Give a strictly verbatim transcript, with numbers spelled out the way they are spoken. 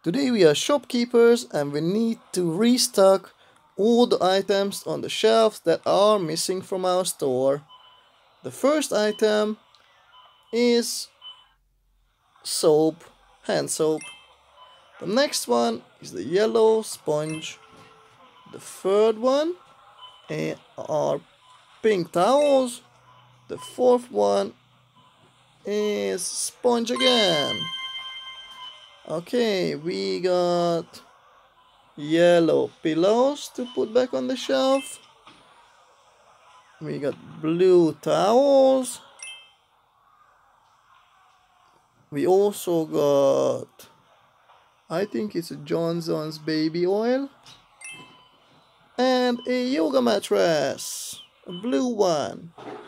Today we are shopkeepers and we need to restock all the items on the shelves that are missing from our store. The first item is soap, hand soap. The next one is the yellow sponge. The third one are pink towels. The fourth one is sponge again. Okay, we got yellow pillows to put back on the shelf. We got blue towels. We also got, I think it's a Johnson's baby oil. And a yoga mattress, a blue one.